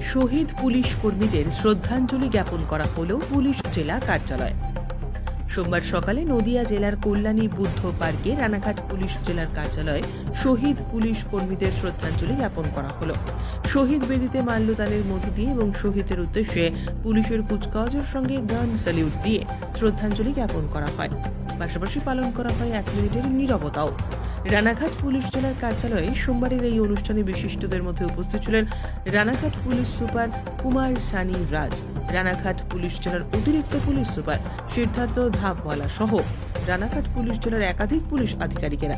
শহীদ police কর্মীদের শ্রদ্ধাঞ্জলি জ্ঞাপন করা হলো পুলিশ জেলা কার্যালয়ে। সোমবার সকালে নদিয়া জেলার কল্যাণী বুদ্ধ পার্কে রানাঘাট পুলিশ জেলার কার্যালয়ে শহীদ পুলিশ কর্মীদের শ্রদ্ধাঞ্জলি জ্ঞাপন করা হলো। শহীদ বেদিতে মাল্যদানের মধ্য দিয়ে এবং শহীদের উদ্দেশ্যে পুলিশের কুচকাওয়াজের সঙ্গে গান স্যালিউট দিয়ে শ্রদ্ধাঞ্জলি জ্ঞাপন করা হয়। পাশাপাশি পালন করা হয় 1 মিনিটের নীরবতাও। রানাঘাট পুলিশ জেলার কার্যালয়ে সোমবারের এই অনুষ্ঠানে বিশিষ্টদের মধ্যে উপস্থিত ছিলেন Ranaghat police super Kumar Sunny Raj, Ranaghat police জেলার অতিরিক্ত পুলিশ সুপার সিদ্ধার্থ ধাপওয়ালা সহ রানাঘাট পুলিশ জেলার একাধিক পুলিশ আধিকারিকেরা।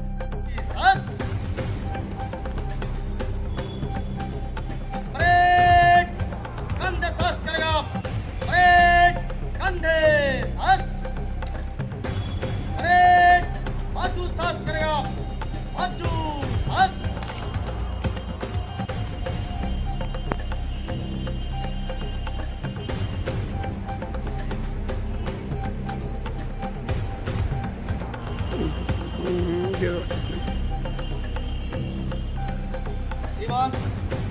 Ivan.